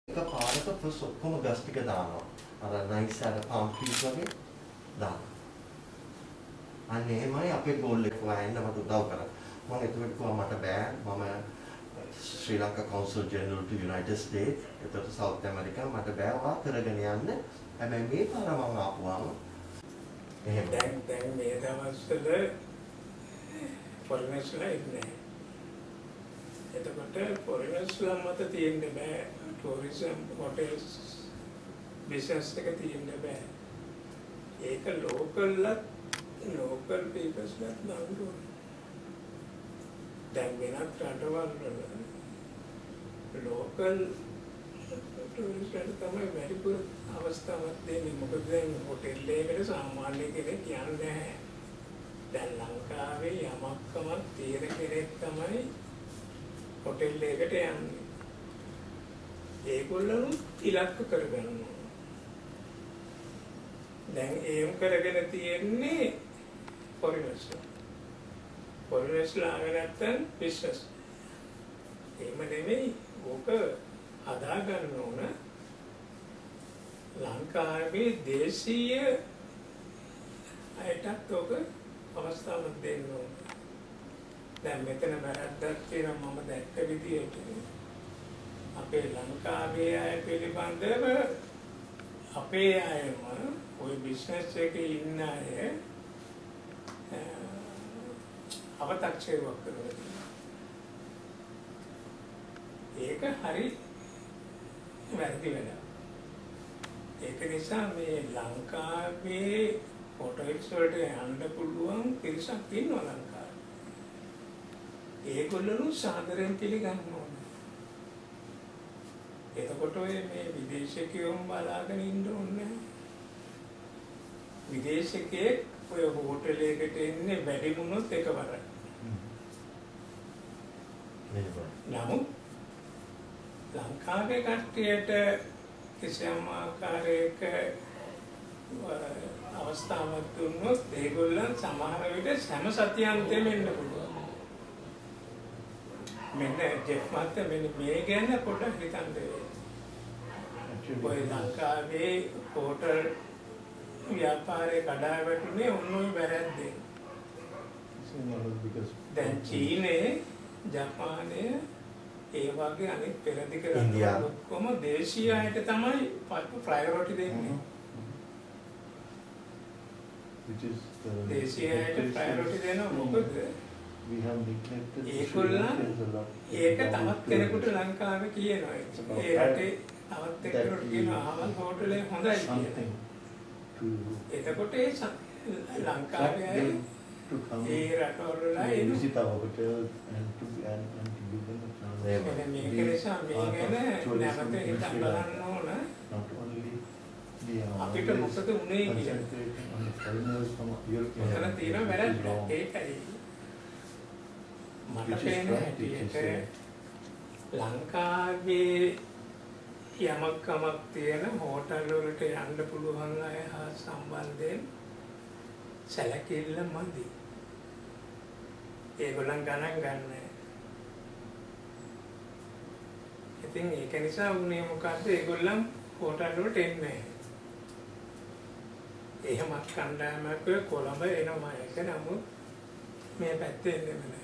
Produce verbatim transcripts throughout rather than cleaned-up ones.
එක පාරක ෆස් ඔක්කොම ගස් ටික දානවා. අර නයිස් අර palm trees වගේ දානවා. අන්න එහෙමයි අපේ ගෝල් එක හොයන්න මට උදව් කරා. මම එතකොට කිව්වා මට බෑ මම Sri Lanka consul general to united state එතකොට සවුත් ඇමරිකා මට බෑ ඔයා කරගෙන යන්න. හැබැයි මේ පාර මම ආපුවාම එහෙම දැන් දැන් මේ දවස්වල ෆොරිනර්ස්ලා ඉන්නේ. එතකොට ෆොරිනර්ස්ලා මත තියෙන්නේ බෑ ටූරිසම් හොටෙල්ස් බිස්නස් එක තියෙන්නේ බෑ. ඒක ලෝකල්ලත් ලෝකල් පීපල්ස්ලත් නංගු. දැන් වෙනත් රටවල් වල ලෝකල් ටූරිස්ට්ලට තමයි වැඩිපුර අවස්ථාවක් දෙන්නේ. මොකද දැන් හොටෙල් එකකට සාමාන්‍ය කෙනෙක් යන්නේ නැහැ. දැන් ලංකාවේ යමක්කමක් තියෙන කෙනෙක් තමයි හොටෙල් එකකට යන්නේ. ඒගොල්ලෝ ඉලක්ක කරගන්නවා. දැන් ඒම් කරගෙන තියෙන්නේ ෆොරිනර්ස්ලා. ෆොරිනර්ස්ලා නැත්තම් බිස්නස්. එහෙම නෙමෙයි ඕක හදා ගන්න ඕන. ලංකාවේ දේශීය අයටත් ඕක අවස්ථාවක් දෙන්න ඕන. දැන් මෙතන වැරද්දක් තියෙනවා මම දැක්ක විදියට. අපේ ලංකාවේ අය පිළිබඳව අපේ අයම ওই බිස්නස් එකේ ඉන්න අය අව탁සේරුවක් කරනවා. ඒක හරි වැරදි වැඩක්. ඒක නිසා මේ ලංකාවේ හොටෙල්ස් වලට යන්න පුළුවන් පිරිසක් ඉන්නවා ලංකාවේ. ඒගොල්ලෝ සාදරයෙන් පිළිගන්න ඕනේ. එතකොට ඔය මේ විදේශිකයෝම බලාගෙන ඉන්න ඕනේ. විදේශිකයෙක් ඔය හෝටල් එකකට එන්නේ වැඩි වුණොත් එකවරයි. නමුත් ලංකාවේ කට්ටියට කිසියම් ආකාරයක අවස්ථාවක් දුන්නොත් ඒගොල්ලන් සමහර විට සෑම සතියන්තෙම එන්න පුළුවන්. මෙන්න ජෙෆ් මහත්තයා මෙන්න මේ ගැන පොඩ්ඩක් හිතන්න දෙන්න. ඔය ලංකාවේ හෝටල් ව්‍යාපාරේ කඩා වැටුනේ ඔන්නෝයි වැරද්දෙන්. දැන් චීනේ ජපානයේ ඒ වගේ අනිත් පෙරදිග රටවල් ඔක්කොම දේශීය අයට තමයි ප්‍රයොරිටි දෙන්නේ. දේශීය අයට ප්‍රයොරිටි දෙනවා මොකද? ඒගොල්ලන් ඒක තවත් කෙනෙකුට ලංකාවේ කියනවා. ඒ රටේ තවත් කෙනෙකුට කියනවා ආවල් හෝටලේ හොඳයි කියලා. එතකොට ඒ ලංකාවේ අය ඒ රටවල visit our hotel and to and, and to give them a chance. මේක නිසා මේ ගැන නැවත හිතන්න බලන්න ඕන. Not only the අපිට මොකද උනේ කියලා. on the foreigners from Europe. එතන තියෙන වැරද්ද ඒකයි. මට පේන හැටියට ලංකාවේ යමක් කමක් තියෙන හෝටල් වලට යන්න පුළුවන් අය හා සම්බන්ධයෙන් සැලකිල්ල මදි. ඒගොල්ලන් ගණන් ගන්නෑ. ඉතින් ඒක නිසා උනේ මොකද්ද? ඒගොල්ලන් හෝටල් වලට එන්නේ නැහැ. එහෙම කණ්ඩායමක් කොළඹ එනවා. ඒක නමුත් මේ පැත්තේ එන්නේ නැහැ.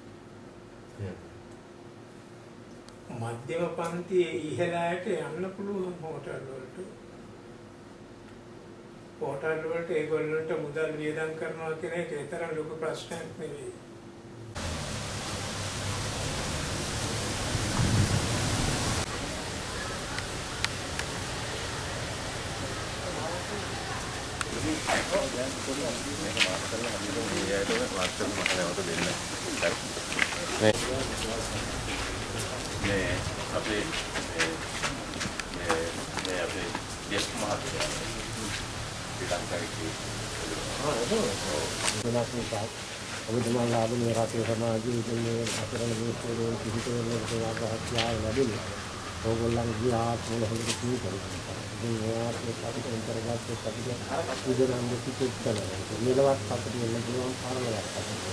මධ්‍යම පන්තියේ ඉහළට යන්න පුළුවන් හෝටල් වලට. හෝටල් වලට ඒගොල්ලන්ට මුදල් වියදම් කරනවා කියන එක ඒතරම් ලොකු ප්‍රශ්නයක් නෙවෙයි. මේ අපේ මේ මේ අපේ ජෙෆ් මහත්තයා ඔබතුමා ලාභනීය රටේ සමාජයේ මේ අතරම දෝෂවලින් කිසිතේ නේද ආගහත්‍යාව ලැබෙන්නේ. ඕගොල්ලන් ගියාත් මොන හොඳට කී කරනවා. ඉතින් ඒවත් එක්ක අපිට ඉන්ටර්ගත් එක්ක අපිට විදනම් දෙකක් කරනවා. මේවත් අපිට වෙන පුළුවන් කාරණාවක්.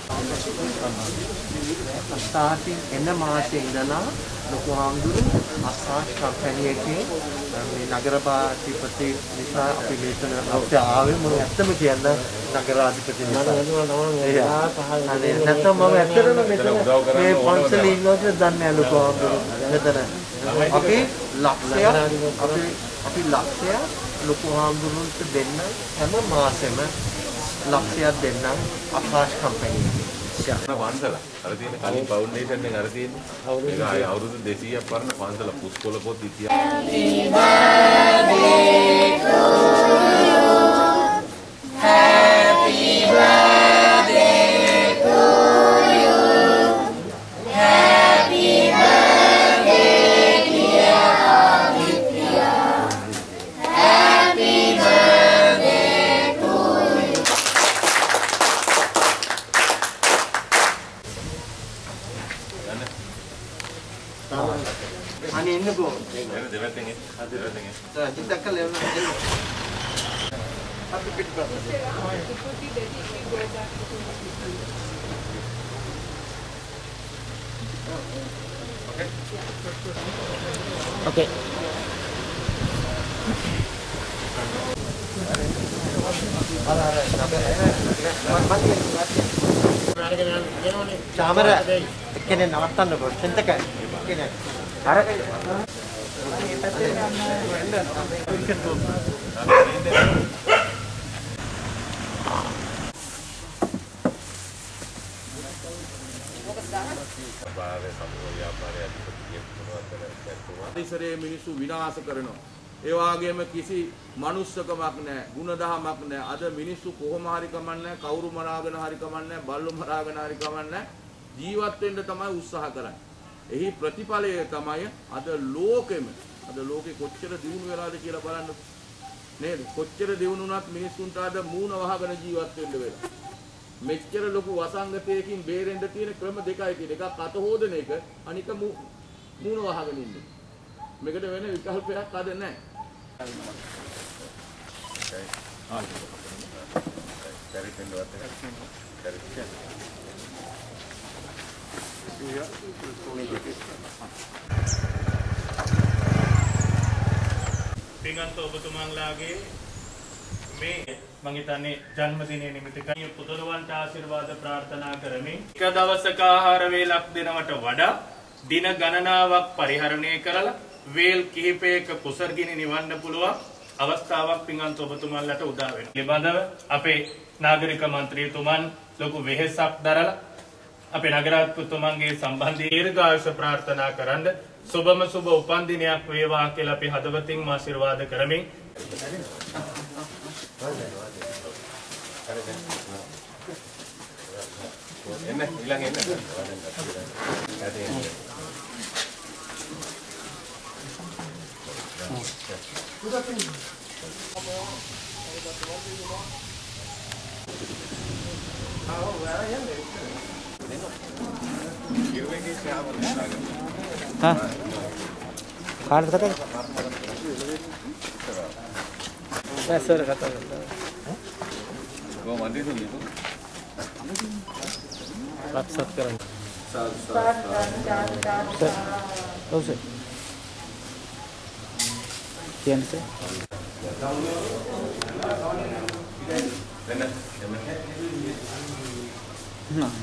ස්ටාර්ටින් එන මාසේ ඉඳලා ලොකු හාමුදුරු අස්සාස් කම්පැනි එකේ මේ නගරාධිපති නිසා අපි මේතන අපිට ආවේ මොන ඇත්තම කියන්න නගරාධිපති නිසා නැත්නම් මම ඇත්තටම මෙතන මේ පන්සලේ ඉන්නවා කියලා දන්නේ නැහැ ලොකු හාමුදුරු මෙතන අපි ලක්ෂයක් අපි අපි ලක්ෂයක් ලොකු හාමුදුරුන්ට දෙන්න හැම මාසෙම ලක්ෂයක් දෙන්න අස්සාස් කම්පැනි එකේ පන්සල අර තියෙන කලින් ෆවුන්ඩේෂන් එක අර තියෙන්නේ ඒක ආයේ අවුරුදු දෙසීයක් පරණ පන්සල පුස්කොළ පොත් ඉතිහාස Happy birthday to you Happy birthday dear Aditya Happy birthday to you අනේ එන්නකෝ එන්න දෙවැත්තෙන් එන්න දෙවැත්තෙන් එන්න චිත්තක් කළේ එන්න අපි පිටපත Okay. චාමර එක්කෙනේ නවත්තන්නකෝ චින්තක එක්කෙනේ අර මේ පැත්තේ පරිසරයේ මිනිස්සු විනාශ කරනවා. ඒ වගේම කිසි මනුස්සකමක් නැහැ, ಗುಣදහමක් නැහැ. අද මිනිස්සු කොහොම හරි කමන්නේ, කවුරු මරාගෙන හරි කමන්නේ, බල්ලු මරාගෙන හරි කමන්නේ, ජීවත් වෙන්න තමයි උත්සාහ කරන්නේ. එහි ප්‍රතිඵලය තමයි අද ලෝකෙම අද ලෝකෙ කොච්චර දියුණු වෙලාද කියලා බලන්න නේද? කොච්චර දියුණු වුණත් මිනිස්සුන්ට අද මූණ වහගෙන ජීවත් වෙන්න වෙලා. මෙච්චර ලොකු වසංගතයකින් බේරෙන්න තියෙන ක්‍රම දෙකයි තියෙන. එකක් අත හොදන එක, අනික මූණ වහගෙන ඉන්නේ. මේකට වෙන විකල්පයක් අද නැහැ. පින්වන්ත ඔබතුමාලාගේ මේ මම හිතන්නේ ජන්මදිනය නිමිත්තකයි පුදුරවන්ට ආශිර්වාද ප්‍රාර්ථනා කරමින් එක දවසක ආහාර වේලක් දෙනවට වඩා දින ගණනාවක් පරිහරණය කරලා වේල් කිහිපයක කුසර්ගිනි නිවන්න පුළුවන් අවස්ථාවක් පින්වන්ත ඔබතුමාලට උදා වෙනවා. පිළිබඳව අපේ නාගරික මන්ත්‍රීතුමන් ලොකු වෙහෙසක් දරලා අපේ නගරාධිපතිතුමන්ගේ සම්බන්ධී දීර්ඝායුෂ ප්‍රාර්ථනා කරන්න සුබම සුබ උපන්දිනයක් වේවා කියලා අපි හදවතින් ආශිර්වාද කරමින් එන්න ඊළඟ එන්න Hah? Karet kata? Saya suruh kata. Gua mandi dulu itu. Lapsat keren. Sat dan dan dan Tahu sih? Kian sih? Enak, Nah.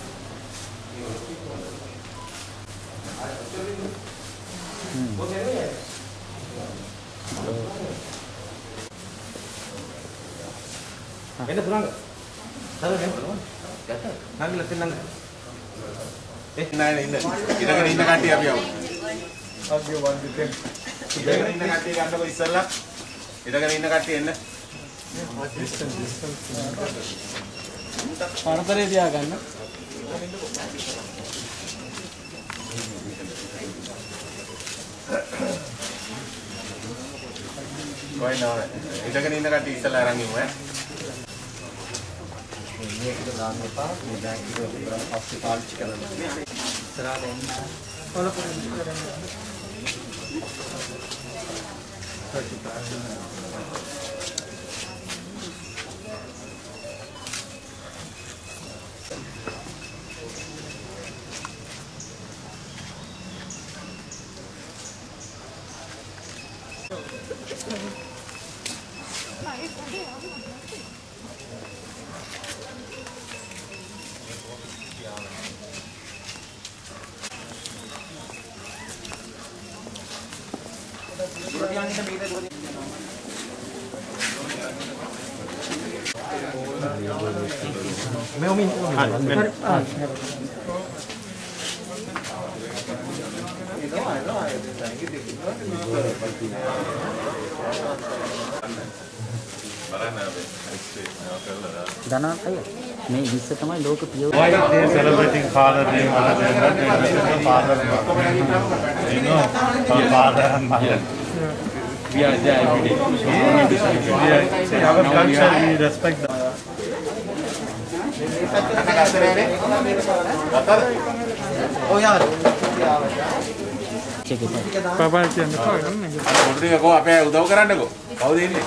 Hmm. Ini pulang nggak? Taruh ya? Ngambil tenang. Eh, nah ini, kita kan ini nanti apa ya? Oke, bantu deh. Kita kan ini nanti kan kalau istilah, kita kan ini nanti ini. Partai dia kan? Kau ini, kita kan ini nanti istilah orang ini, ya? Ini kita dalam apa? Kita kita beberapa hospital cikan. Serah deh. Kalau pun cikan. मैं उम्मीद බලන්න අපි ඇස්සේ මේවා කරලා දාන්න. ධනවත් අය මේ විශ්ව තමයි ලෝක පිය. Why they are celebrating Father Day, Mother Day, but they are celebrating Father and Mother. You know, our Father and Mother. We are there every day. Yeah, see, our culture, we respect that. Oh यार පාපා කියන්නේ කොහොමද? පොඩි ටික කෝ අපේ උදව් කරන්නකෝ. කවුද ඉන්නේ?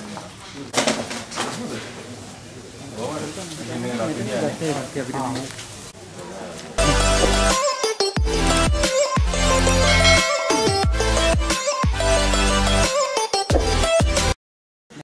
Nah,